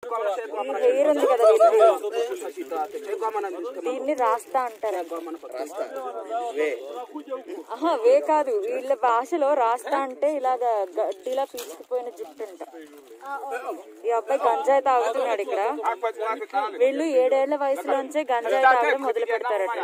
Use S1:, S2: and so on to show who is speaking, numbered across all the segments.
S1: Hair ఉంది కదా దీన్ని రాస్తా అంటారు. వే కాదు, వీళ్ళ భాషలో రాస్తా అంటే ఇలాగా గడ్డిలా పీచుకుపోయిన జుట్టు అంట. ఈ అబ్బాయి గంజాయి తాగుతున్నాడు ఇక్కడ. వీళ్ళు 7 ఏళ్ల వయసులోంచే గంజాయి తాగడం మొదలు పెడతారట.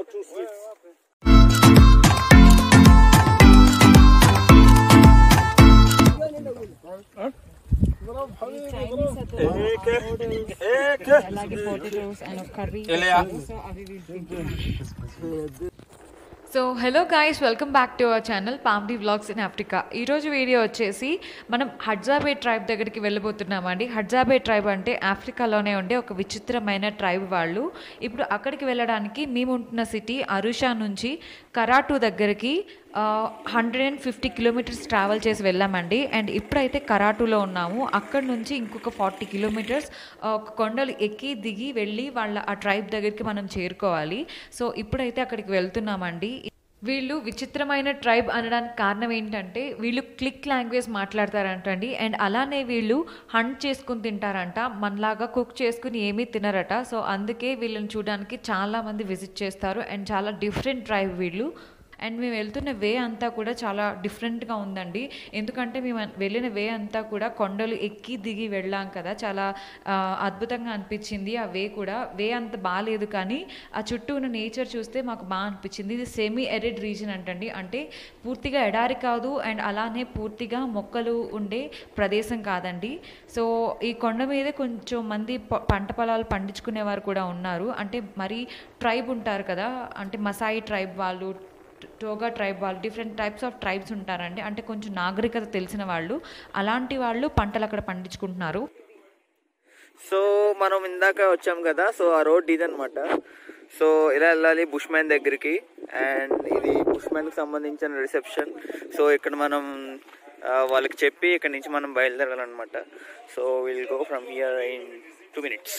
S2: So hello guys, welcome back to our channel పామ్డీ వ్లాగ్స్ ఇన్ ఆఫ్రికా. ఈరోజు వీడియో వచ్చేసి మనం హడ్జాబే ట్రైబ్ దగ్గరికి వెళ్ళబోతున్నామండి. హడ్జాబే ట్రైబ్ అంటే ఆఫ్రికాలోనే ఉండే ఒక విచిత్రమైన ట్రైబ్ వాళ్ళు. ఇప్పుడు అక్కడికి వెళ్ళడానికి మేము ఉంటున్న సిటీ అరుషా నుంచి కరాటు దగ్గరికి 150 కిలోమీటర్స్ ట్రావెల్ చేసి వెళ్ళామండి. అండ్ ఇప్పుడైతే కరాటులో ఉన్నాము. అక్కడ నుంచి ఇంకొక 40 కిలోమీటర్స్ కొండలు ఎక్కి దిగి వెళ్ళి వాళ్ళ ఆ ట్రైబ్ దగ్గరికి మనం చేరుకోవాలి. సో ఇప్పుడైతే అక్కడికి వెళ్తున్నామండి. వీళ్ళు విచిత్రమైన ట్రైబ్ అనడానికి కారణం ఏంటంటే వీళ్ళు క్లిక్ లాంగ్వేజ్ మాట్లాడతారంటండి. అండ్ అలానే వీళ్ళు హంట్ చేసుకుని తింటారంట, మనలాగా కుక్ చేసుకుని ఏమీ తినరట. సో అందుకే వీళ్ళని చూడడానికి చాలామంది విజిట్ చేస్తారు. అండ్ చాలా డిఫరెంట్ ట్రైబ్ వీళ్ళు. అండ్ మేము వెళ్తున్న వే అంతా కూడా చాలా డిఫరెంట్గా ఉందండి. ఎందుకంటే మేము వెళ్ళిన వే అంతా కూడా కొండలు ఎక్కి దిగి వెళ్ళాం కదా, చాలా అద్భుతంగా అనిపించింది. ఆ వే కూడా వే అంత బాగాలేదు, కానీ ఆ చుట్టూ ఉన్న నేచర్ చూస్తే మాకు బాగా అనిపించింది. ఇది సెమీ ఎరిడ్ రీజన్ అంటండి, అంటే పూర్తిగా ఎడారి కాదు అండ్ అలానే పూర్తిగా మొక్కలు ఉండే ప్రదేశం కాదండి. సో ఈ కొండ మీద కొంచెం మంది పంట పొలాలు పండించుకునేవారు కూడా ఉన్నారు. అంటే మరి ట్రైబ్ ఉంటారు కదా, అంటే మసాయి ట్రైబ్ వాళ్ళు, టోగా ట్రైబ్ వాళ్ళు, డిఫరెంట్ టైప్స్ ఆఫ్ ట్రైబ్స్ ఉంటారండి. అంటే కొంచెం నాగరికత తెలిసిన వాళ్ళు, అలాంటి వాళ్ళు పంటలు అక్కడ పండించుకుంటున్నారు.
S3: సో మనం ఇందాక వచ్చాం కదా, సో ఆ రోడ్ ఇదనమాట. సో ఇలా వెళ్ళాలి బుష్ మ్యాన్ దగ్గరికి. అండ్ ఇది బుష్ మ్యాన్కి సంబంధించిన రిసెప్షన్. సో ఇక్కడ మనం వాళ్ళకి చెప్పి ఇక్కడ నుంచి మనం బయలుదేరాలన్నమాట. So will go from here in 2 minutes.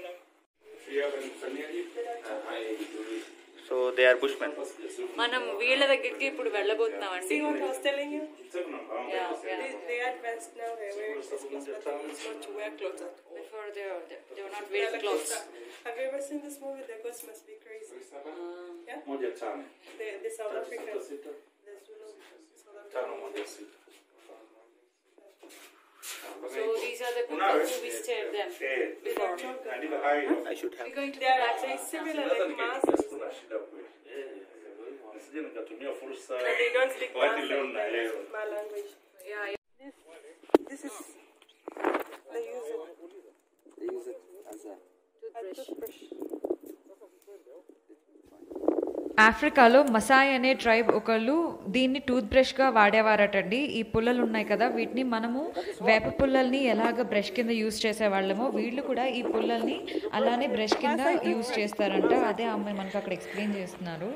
S3: So they are bushmen.
S2: మనం వీళ్ళ దగ్గరికి ఇప్పుడు వెళ్ళబోతున్నామండి. So these are the people who visited them before.
S3: I should have.
S2: We're going to their actually similar like masks.
S1: They don't speak my language.
S2: Yeah.
S1: This is they use it as a toothbrush.
S2: ఆఫ్రికాలో మసాయ్ అనే tribe ఒకళ్ళు దీన్ని tooth బ్రష్గా వాడేవారటండి. ఈ పుల్లలు ఉన్నాయి కదా, వీటిని మనము వేప పుల్లల్ని ఎలాగ బ్రష్ కింద యూజ్ చేసేవాళ్ళమో వీళ్ళు కూడా ఈ పుల్లల్ని అలానే బ్రష్ కింద యూజ్ చేస్తారంట. అదే అమ్మాయి మనకు అక్కడ ఎక్స్ప్లెయిన్ చేస్తున్నారు.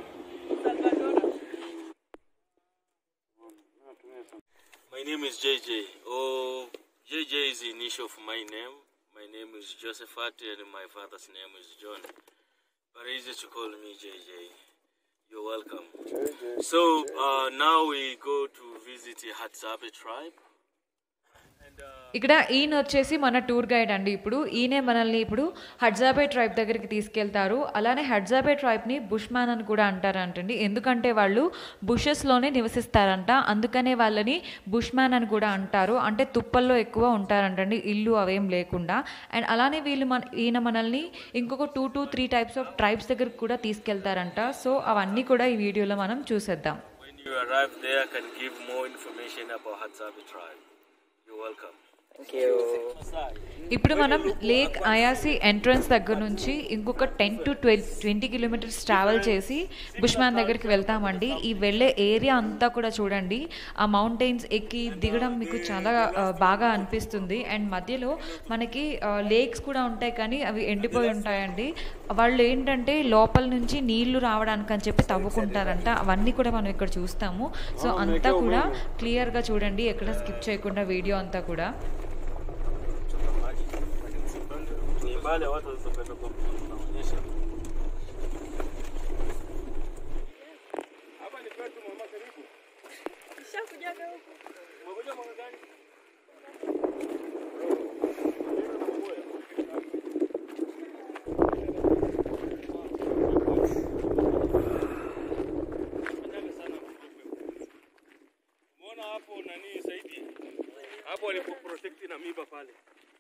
S4: My name is JJ. Oh, JJ is the initial of my name. My name is Josephat and my father's name is John. But easy to call me JJ. You're welcome. So now we go to visit the Hadzabe tribe.
S2: ఇక్కడ ఈయన వచ్చేసి మన tour guide అండి. ఇప్పుడు ఈయనే మనల్ని ఇప్పుడు హడ్జాబే tribe దగ్గరికి తీసుకెళ్తారు. అలానే హడ్జాబే ట్రైబ్ని బుష్ మ్యాన్ అని కూడా అంటారంటండి. ఎందుకంటే వాళ్ళు బుషెస్లోనే నివసిస్తారంట, అందుకనే వాళ్ళని బుష్ మ్యాన్ అని కూడా అంటారు. అంటే తుప్పల్లో ఎక్కువ ఉంటారంటండి, ఇల్లు అవేం లేకుండా. అండ్ అలానే వీళ్ళు ఈయన మనల్ని ఇంకొక 2 to 3 టైప్స్ ఆఫ్ ట్రైబ్స్ దగ్గరికి కూడా తీసుకెళ్తారంట. సో అవన్నీ కూడా ఈ వీడియోలో మనం చూసేద్దాం.
S4: When you arrive there, I can give more information about Hadzabe tribe. You're welcome.
S2: ఇప్పుడు మనం లేక్ అయాసి ఎంట్రన్స్ దగ్గర నుంచి ఇంకొక 10 to 20 కిలోమీటర్స్ ట్రావెల్ చేసి బుష్మ్యాన్ దగ్గరికి వెళ్తామండి. ఈ వెళ్ళే ఏరియా అంతా కూడా చూడండి, ఆ మౌంటైన్స్ ఎక్కి దిగడం మీకు చాలా బాగా అనిపిస్తుంది. అండ్ మధ్యలో మనకి లేక్స్ కూడా ఉంటాయి, కానీ అవి ఎండిపోయి ఉంటాయండి. వాళ్ళు ఏంటంటే లోపల నుంచి నీళ్లు రావడానికి అని చెప్పి తవ్వుకుంటారంట. అవన్నీ కూడా మనం ఇక్కడ చూస్తాము. సో అంతా కూడా క్లియర్గా చూడండి, ఎక్కడ స్కిప్ చేయకుండా వీడియో అంతా కూడా.
S4: Wale watu walizopenda kwa tunaonyesha hapa ni kwetu mama, karibu nishakujaga huko. Umekuja mwana gani? kina miba pale.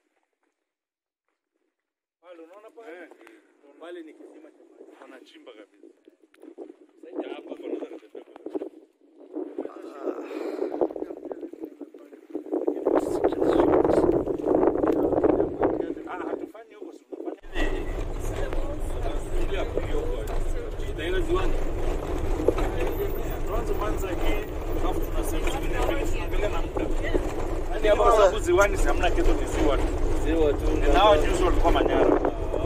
S4: Pale unaona pale? Pale ni kisima cha maji. Wanachimba kabisa. Sasa hapa panaweza kutembea. Hatufanyi huko, tunafanya ile ya huko. Itaenda ziwani. Tuanze manza hii, alafu tunasema tunaangalia na muda. Yaani hapa sababu ziwani hamna kitu ni ziwa tu. Ziwa tu. Nao juzi walikuwa Manyara.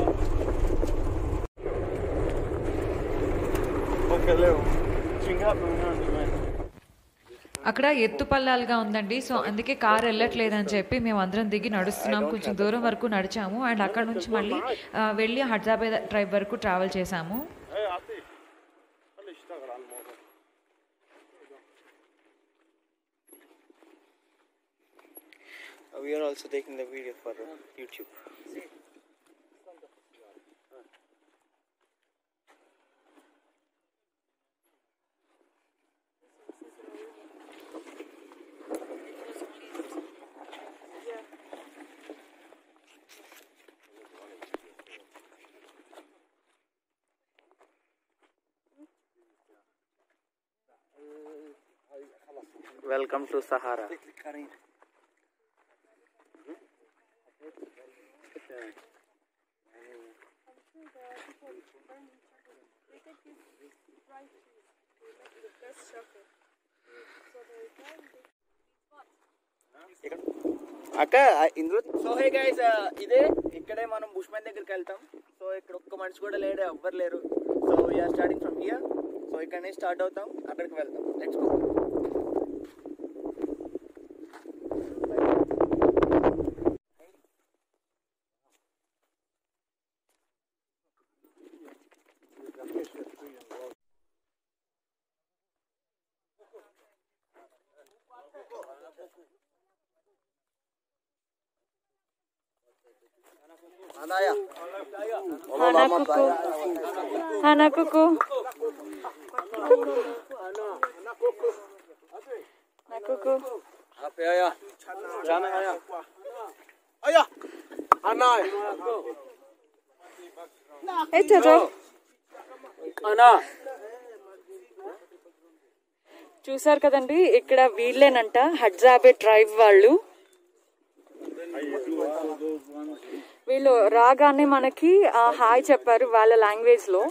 S4: Okay, leo. Chingapi unaanza wewe?
S2: అక్కడ ఎత్తుపల్లాలుగా ఉందండి. So అందుకే car వెళ్ళట్లేదని చెప్పి మేము అందరం దిగి నడుస్తున్నాం. కొంచెం దూరం వరకు నడిచాము అండ్ అక్కడ నుంచి మళ్ళీ వెళ్ళి హడ్జాబే ట్రైబ్ వరకు ట్రావెల్ చేసాము.
S3: We are also taking the video for YouTube. Welcome to Sahara. అక్క ఇందులో సో హే గైస్ ఇదే ఇక్కడే మనం బుష్మెన్ దగ్గరికి వెళ్తాం. సో ఇక్కడ ఒక్క మనిషి కూడా లేడు, ఎవ్వరు లేరు. So we're starting from here. So ఇక్కడనే స్టార్ట్ అవుతాం, అక్కడికి వెళ్తాం. Let's go.
S1: Hana kuku. Na kuku.
S3: Apa ya? Jana ya.
S4: Aya. Ana.
S1: Hey Toto.
S3: Ana.
S1: చూసారు కదండి, ఇక్కడ వీళ్ళేనంట హడ్జాబే ట్రైబ్ వాళ్ళు. వీళ్ళు రాగానే మనకి హాయ్ చెప్పారు వాళ్ళ లాంగ్వేజ్ లో.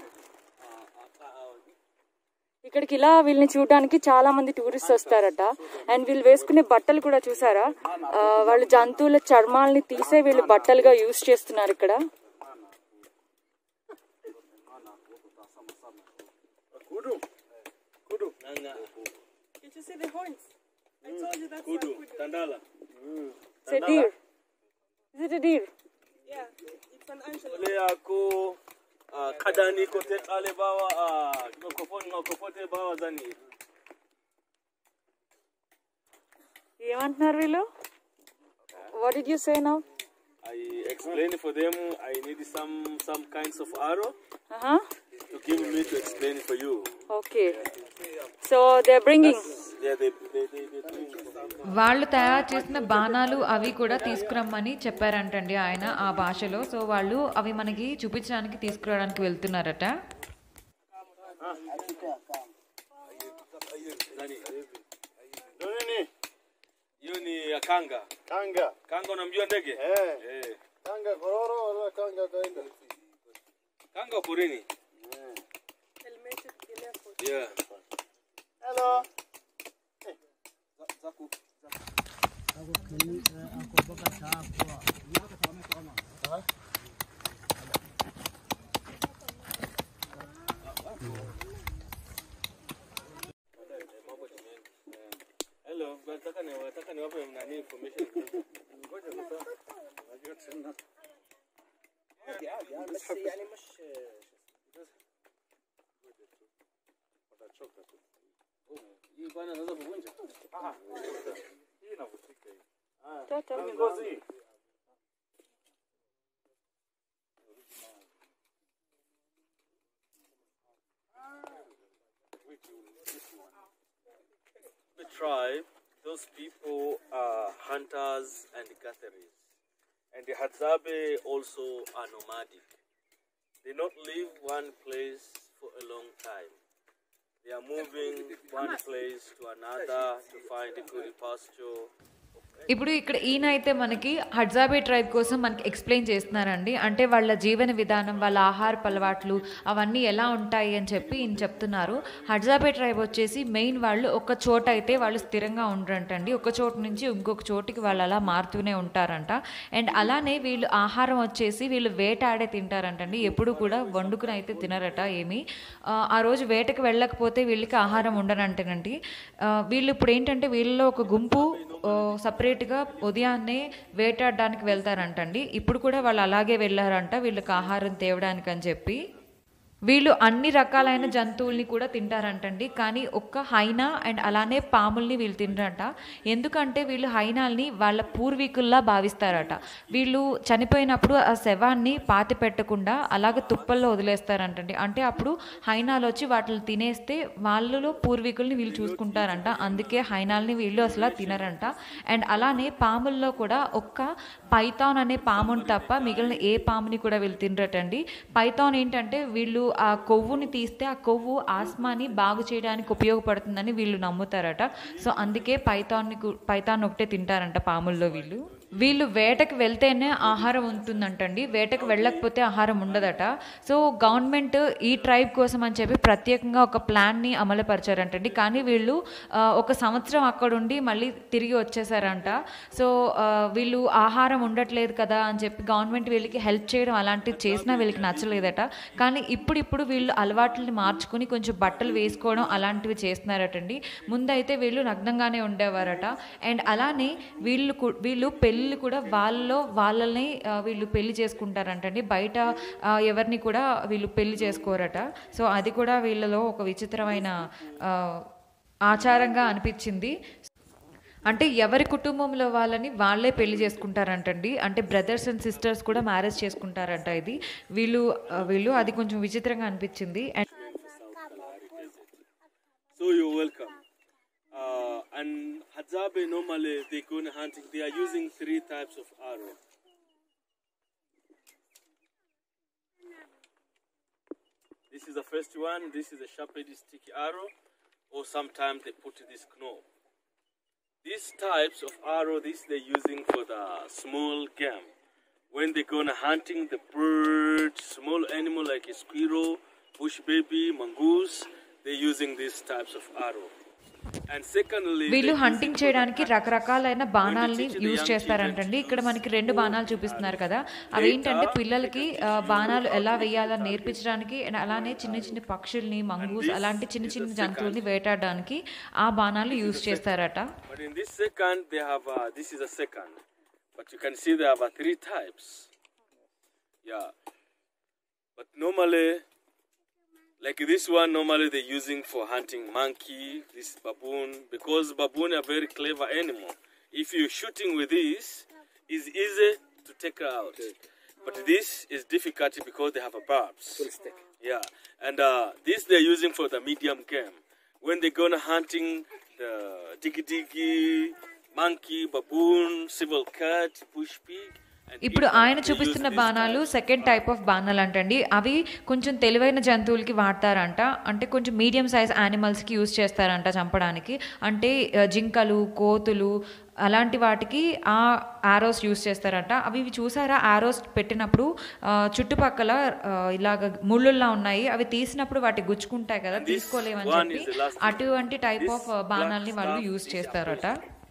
S1: ఇక్కడికి ఇలా వీళ్ళని చూడడానికి చాలా మంది టూరిస్ట్ వస్తారట. అండ్ వీళ్ళు వేసుకునే బట్టలు కూడా చూసారా, వాళ్ళు జంతువుల చర్మాలని తీసే వీళ్ళు బట్టలుగా యూజ్ చేస్తున్నారు ఇక్కడ. It's a deer. Is it a deer?
S5: Yeah, it's an antelope.
S4: Le ako kadani kote kale bawa ngokopote bawa zani.
S1: ఏమంటున్నారు వీళ్ళు? What did you say now?
S4: I explained for them I need some kinds of arrow to give me to explain for you.
S1: Okay. So they're bringing.
S4: Yeah, they
S2: వాళ్ళు తయారు చేసిన బాణాలు అవి కూడా తీసుకురమ్మని చెప్పారంటండి ఆయన ఆ భాషలో. సో వాళ్ళు అవి మనకి చూపించడానికి తీసుకురావడానికి వెళ్తున్నారట.
S4: hiyo ni ya kanga. Kanga unamjua ndege?
S6: Kanga kororo wala kanga kaenda?
S4: Kanga porini. Yeah.
S6: Hello.
S4: Hello, nataka niwape nani information. Ngoja sasa. Unajua tena.
S3: يعني مش
S4: watachoka tu. Hii bwana anaweza kuvunja. Hii inavutika hii.
S1: Toto.
S4: Ngozi. The tribe those people are hunters and gatherers. And the Hadzabe also are nomadic. They not live one place for a long time. They are moving one place to another to find a good pasture.
S2: ఇప్పుడు ఇక్కడ ఈయన అయితే మనకి హడ్జాబే tribe కోసం మనకి explain చేస్తున్నారండి. అంటే వాళ్ళ జీవన విధానం, వాళ్ళ ఆహారపు అలవాట్లు అవన్నీ ఎలా ఉంటాయి అని చెప్పి ఈయన చెప్తున్నారు. హడ్జాబే ట్రైబ్ వచ్చేసి మెయిన్ వాళ్ళు ఒక చోట అయితే వాళ్ళు స్థిరంగా ఉండరంటండి. ఒక చోటు నుంచి ఇంకొక చోటికి వాళ్ళు అలా మారుతూనే ఉంటారంట. అండ్ అలానే వీళ్ళు ఆహారం వచ్చేసి వీళ్ళు వేటాడే తింటారంటండి. ఎప్పుడు కూడా వండుకుని అయితే తినరట ఏమి. ఆ రోజు వేటకు వెళ్ళకపోతే వీళ్ళకి ఆహారం ఉండనంటేనండి. వీళ్ళు ఇప్పుడు ఏంటంటే వీళ్ళలో ఒక గుంపు సపరేట్గా ఉదయాన్నే వేటాడడానికి వెళ్తారంటండి. ఇప్పుడు కూడా వాళ్ళు అలాగే వెళ్ళారంట వీళ్ళకి ఆహారం తేవడానికి అని చెప్పి. వీళ్ళు అన్ని రకాలైన జంతువుల్ని కూడా తింటారంటండి. కానీ ఒక్క హైనా అండ్ అలానే పాముల్ని వీళ్ళు తినరంట. ఎందుకంటే వీళ్ళు హైనాల్ని వాళ్ళ పూర్వీకుల్లా భావిస్తారట. వీళ్ళు చనిపోయినప్పుడు ఆ శవాన్ని పాతి పెట్టకుండా అలాగ తుప్పల్లో వదిలేస్తారంటండి. అంటే అప్పుడు హైనాలు వచ్చి వాటిని తినేస్తే వాళ్ళలో పూర్వీకుల్ని వీళ్ళు చూసుకుంటారంట. అందుకే హైనాల్ని వీళ్ళు అసలు తినరంట. అండ్ అలానే పాముల్లో కూడా ఒక్క పైథాన్ అనే పాముని తప్ప మిగిలిన ఏ పాముని కూడా వీళ్ళు తినరటండి. పైథాన్ ఏంటంటే వీళ్ళు ఆ కొవ్వుని తీస్తే ఆ కొవ్వు ఆస్మాని బాగు చేయడానికి ఉపయోగపడుతుందని వీళ్ళు నమ్ముతారట. సో అందుకే పైథాన్ ఒకటే తింటారంట పాముల్లో వీళ్ళు వేటకు వెళ్తేనే ఆహారం ఉంటుందంటండి. వేటకు వెళ్ళకపోతే ఆహారం ఉండదట. సో గవర్నమెంట్ ఈ ట్రైబ్ కోసం అని చెప్పి ప్రత్యేకంగా ఒక ప్లాన్ని అమలుపరిచారంటండి. కానీ వీళ్ళు ఒక సంవత్సరం అక్కడుండి మళ్ళీ తిరిగి వచ్చేసారంట. సో వీళ్ళు ఆహారం ఉండట్లేదు కదా అని చెప్పి గవర్నమెంట్ వీళ్ళకి హెల్ప్ చేయడం అలాంటివి చేసినా వీళ్ళకి నచ్చలేదట. కానీ ఇప్పుడు వీళ్ళు అలవాట్లని మార్చుకుని కొంచెం బట్టలు వేసుకోవడం అలాంటివి చేస్తున్నారటండి. ముందైతే వీళ్ళు నగ్నంగానే ఉండేవారట. అండ్ అలానే వీళ్ళు పెళ్ళి కూడా వాళ్ళని వీళ్ళు పెళ్లి చేసుకుంటారంటండి. బయట ఎవరిని కూడా వీళ్ళు పెళ్లి చేసుకోరట. సో అది కూడా వీళ్ళలో ఒక విచిత్రమైన ఆచారంగా అనిపించింది. అంటే ఎవరి కుటుంబంలో వాళ్ళని వాళ్ళే పెళ్లి చేసుకుంటారంటండి. అంటే బ్రదర్స్ అండ్ సిస్టర్స్ కూడా మ్యారేజ్ చేసుకుంటారంట. ఇది వీళ్ళు అది కొంచెం విచిత్రంగా అనిపించింది.
S4: So you're welcome. And Hadzabe normally they go hunting. They are using 3 types of arrow. This is the first one. This is a sharpened sticky arrow, or sometimes they put this knob. These types of arrow, they're using for the small game. When they go hunting the bird, small animal like a squirrel, bush baby, mongoose, they're using these types of arrow.
S2: వీళ్ళు hunting చేయడానికి రకరకాలైన బాణాలని use చేస్తారంటండి. ఇక్కడ మనకి 2 బాణాలు చూపిస్తున్నారు కదా, అవి ఏంటంటే పిల్లలకి బాణాలు ఎలా వేయాలని నేర్పించడానికి, అలానే చిన్న పక్షుల్ని, మంగూస్ అలాంటి చిన్న జంతువుల్ని వేటాడడానికి ఆ బాణాలు యూజ్ చేస్తారట.
S4: But you can see they have 3 types. Yeah. But normally, like this one, normally they're using for hunting monkey, this baboon, because baboon are very clever animal. If you're shooting with this, it's easy to take her out. But this is difficult because they have a barbs. Yeah. And this they're using for the medium game. When they're gonna hunting the diggy, monkey, baboon, civil cat, bush pig.
S2: ఇప్పుడు ఆయన చూపిస్తున్న బాణాలు second type of బాణాలు అంటండి. అవి కొంచెం తెలివైన జంతువులకి వాడతారంట. అంటే కొంచెం మీడియం సైజ్ యానిమల్స్కి యూజ్ చేస్తారంట చంపడానికి. అంటే జింకలు, కోతులు అలాంటి వాటికి ఆ ఆరోస్ యూజ్ చేస్తారంట. అవి చూసారా, ఆరోస్ పెట్టినప్పుడు చుట్టుపక్కల ఇలాగ ముళ్ళుల్లా ఉన్నాయి, అవి తీసినప్పుడు వాటి గుచ్చుకుంటాయి కదా, తీసుకోలేమని చెప్పి అటువంటి టైప్ ఆఫ్ బాణాలని వాళ్ళు యూజ్ చేస్తారట.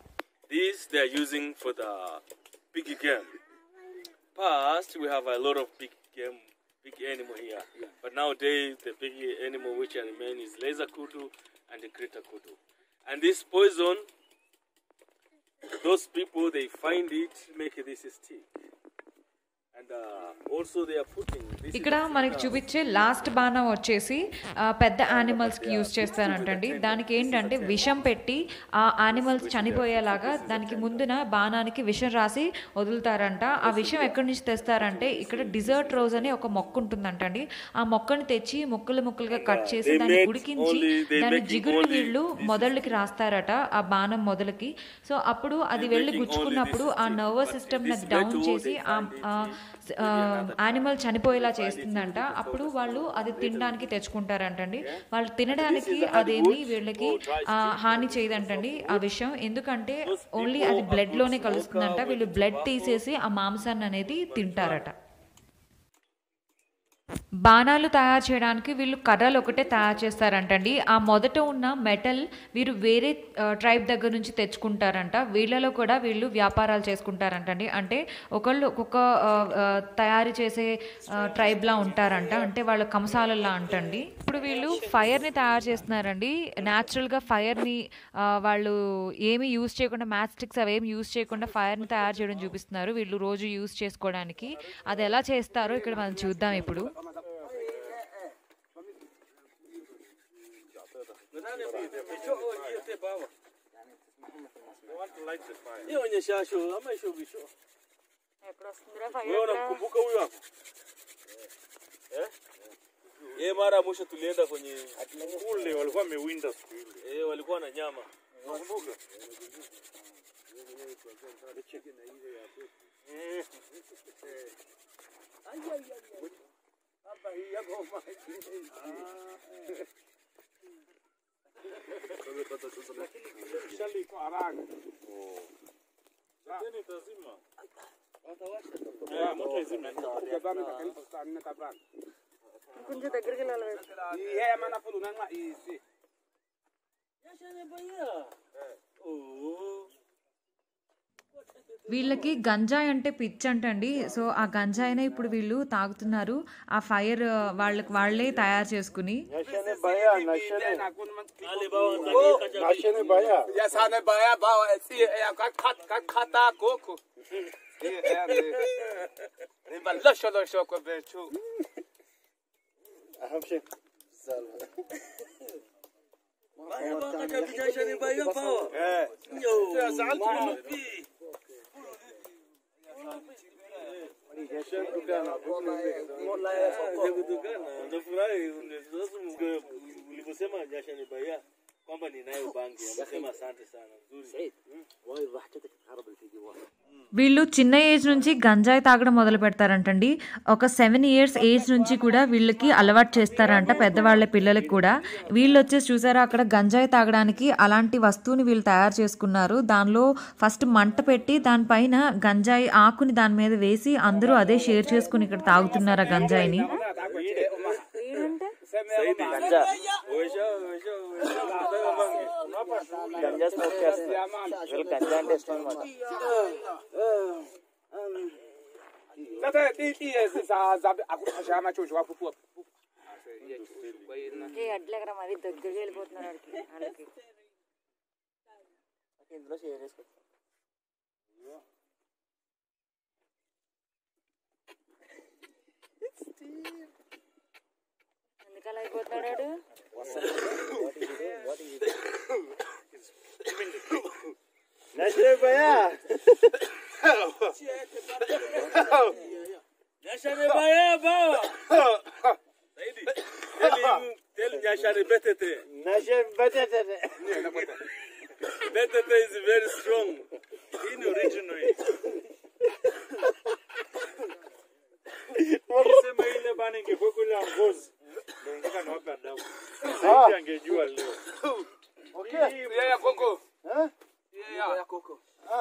S4: Past we have a lot of big animal here, but nowadays the big animal which remain is laser kudu and the greater kudu. And this poison, those people they find it, make this stick, And also they are putting this
S2: ఇక్కడ మనకి చూపించే last బాణం వచ్చేసి పెద్ద యానిమల్స్కి use చేస్తారంటండి. దానికి ఏంటంటే విషం పెట్టి ఆ యానిమల్స్ చనిపోయేలాగా దానికి ముందున బాణానికి విషం రాసి వదులుతారంట. ఆ విషం ఎక్కడి నుంచి తెస్తారంటే ఇక్కడ డిజర్ట్ రోజ్ అని ఒక మొక్క ఉంటుందంటండి. ఆ మొక్కని తెచ్చి ముక్కలుగా కట్ చేసి దాన్ని ఉడికించి దాని జిగురుని వీళ్ళు మొదళ్ళకి రాస్తారట, ఆ బాణం మొదలకి. సో అప్పుడు అది వెళ్ళి గుచ్చుకున్నప్పుడు ఆ నర్వస్ సిస్టమ్ డౌన్ చేసి యానిమల్ చనిపోయేలా చేస్తుందంట. అప్పుడు వాళ్ళు అది తినడానికి తెచ్చుకుంటారంటండి. వాళ్ళు తినడానికి అదేమి వీళ్ళకి హాని చేయదంటండి ఆ విషయం. ఎందుకంటే ఓన్లీ అది బ్లడ్ లోనే కలుస్తుందంట. వీళ్ళు బ్లడ్ తీసేసి ఆ మాంసాన్ని అనేది తింటారట. బాణాలు తయారు చేయడానికి వీళ్ళు కర్రలు ఒకటే తయారు చేస్తారంటండి. ఆ మొదట ఉన్న మెటల్ వీరు వేరే ట్రైబ్ దగ్గర నుంచి తెచ్చుకుంటారంట. వీళ్ళలో కూడా వీళ్ళు వ్యాపారాలు చేసుకుంటారంటండి. అంటే ఒకళ్ళు ఒక్కొక్క తయారు చేసే ట్రైబ్లా ఉంటారంట. అంటే వాళ్ళ కంసాలలా అంటండి. ఇప్పుడు వీళ్ళు ఫైర్ని తయారు చేస్తున్నారండి. న్యాచురల్గా ఫైర్ని వాళ్ళు ఏమీ యూజ్ చేయకుండా, మ్యాచ్ స్టిక్స్ అవేమి యూజ్ చేయకుండా ఫైర్ని తయారు చేయడం చూపిస్తున్నారు వీళ్ళు రోజు యూజ్ చేసుకోవడానికి. అది ఎలా చేస్తారో ఇక్కడ మనం చూద్దాం ఇప్పుడు.
S4: mara mwisho tulienda kwenye kule walikuwa wamewinda siku ile. Walikuwa na nyama. Unakumbuka? Hapa hii yako maji. Shali kwa haraka. Tena tazima. Watawasha. Moto izime. Kabana kanisa sana kabana.
S1: కొంచెం దగ్గరికి వెళ్ళాలి.
S4: ఏమన్నా ఫుల్ ఉన్నా ఈసి యాషనే భయ్యా.
S2: వీళ్ళకి గంజాయి అంటే పిచ్చి అంటండి. సో ఆ గంజాయినే ఇప్పుడు వీళ్ళు తాగుతున్నారు. ఆ ఫైర్ వాళ్ళే తయారు చేసుకుని. వీళ్ళు చిన్న ఏజ్ నుంచి గంజాయి తాగడం మొదలు పెడతారంటండి. ఒక 7 years ఏజ్ నుంచి కూడా వీళ్ళకి అలవాటు చేస్తారంట, పెద్దవాళ్ళ పిల్లలకి కూడా. వీళ్ళు వచ్చేసి చూసారా అక్కడ గంజాయి తాగడానికి అలాంటి వస్తువుని వీళ్ళు తయారు చేసుకున్నారు. దానిలో ఫస్ట్ మంట పెట్టి దానిపైన గంజాయి ఆకుని దాని మీద వేసి అందరూ అదే షేర్ చేసుకుని ఇక్కడ తాగుతున్నారు ఆ గంజాయిని.
S3: గంజా స్మోక్ చేస్తారు. వీళ్ళు గంజా అంటే ఇష్టం అనమాట.
S1: అడ్లెగర మరి దగ్గరికి వెళ్ళిపోతున్నారు వాళ్ళకి.
S3: ఇందులో షేర్ చేసుకుంటాం.
S1: ఎందుకలా అయిపోతున్నాడు?
S4: Betete is very strong in originally. Sema ile bana ingekuwa kule ngozi. Ndio ingekuwa na hapa damu. Sasa angejua leo. Okay. Ya koko. Ya koko.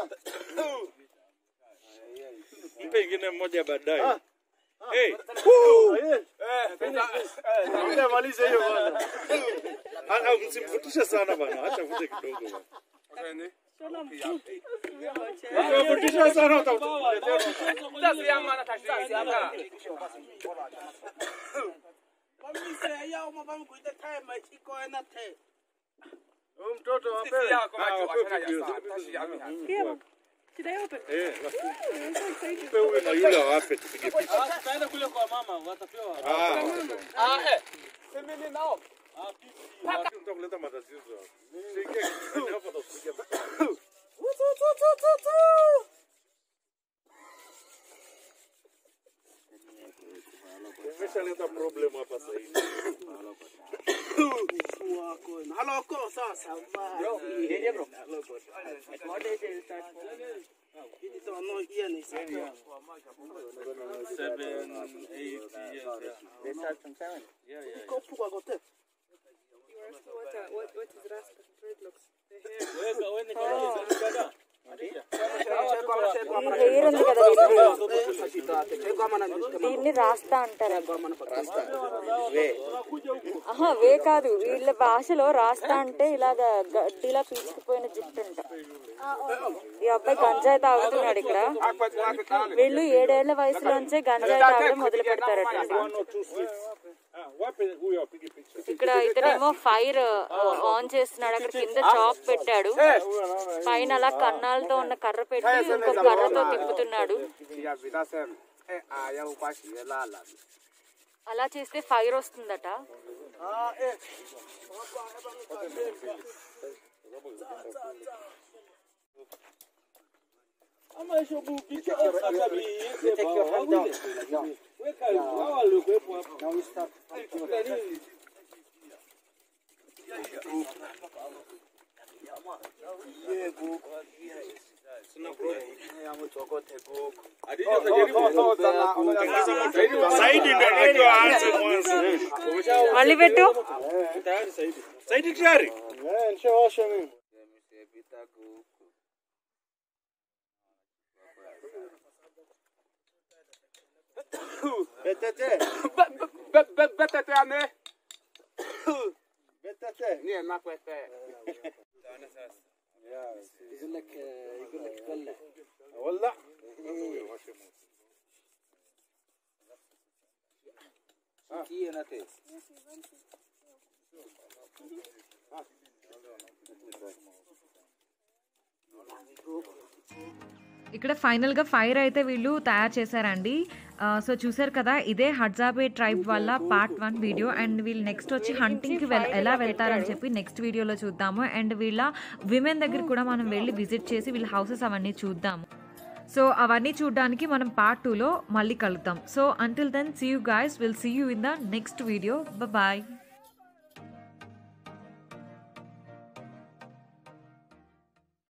S4: Mpe ingine mmoja baadaye. Hey. Maliza hiyo bwana. Msimfutishe sana bwana. Acha vute kidogo bwana. Msimfutishe sana utakuletea. Sasa yama na tashi hapa. Mimi sasa yao mabam kuita time iko na te. Mtoto wa mbele.
S5: Should I open?
S6: Na yule wape tupige picha.
S4: Tutaenda kule kwa mama, watapewa.
S6: Semeni nao. Tutakuleta matatizo. Sikia hapa tutakupiga picha. Nimeshaleta problem hapa sasa hivi.
S5: Hello, of course.
S3: Bro, what age is that?
S5: So I'm not here.
S4: 7, 8 years.
S3: They start from 7.
S4: Yeah.
S5: What is Rasta? Dreadlocks.
S1: ఈ hair ఉంది కదా దీన్ని రాస్తా అంటారు. వే కాదు, వీళ్ళ భాషలో రాస్తా అంటే ఇలాగ గడ్డిలా పీచుకుపోయిన జుట్టు అంట. ఈ అబ్బాయి గంజాయి తాగుతున్నాడు ఇక్కడ. వీళ్ళు 7 ఏళ్ల వయసులోంచే గంజాయి తాగడం మొదలు పెడతారట. ఇక్కడ ఇతనేమో ఫైర్ ఆన్ చేస్తున్నాడు. అక్కడ కింద చాప్ పెట్టాడు, పైన అలా కన్నాలతో ఉన్న కర్ర పెట్టి ఇంకో కర్రతో తిప్పుతున్నాడు. అలా చేస్తే ఫైర్ వస్తుందట. మళ్ళీ పెట్టు.
S2: ఇక్కడ ఫైనల్గా ఫైర్ అయితే వీళ్ళు తయారు చేశారండి. సో చూసారు కదా, ఇదే హడ్జాబే ట్రైబ్ వల్ల పార్ట్ 1 వీడియో. అండ్ వీళ్ళు నెక్స్ట్ వచ్చి హంటింగ్కి ఎలా వెళ్తారని చెప్పి నెక్స్ట్ వీడియోలో చూద్దాము. అండ్ వీళ్ళ విమెన్ దగ్గర కూడా మనం వెళ్ళి విజిట్ చేసి వీళ్ళ హౌసెస్ అవన్నీ చూద్దాము. సో అవన్నీ చూడడానికి మనం పార్ట్ 2లో మళ్ళీ కలుద్దాం. So until then see you guys, will see you in the next video. Bye.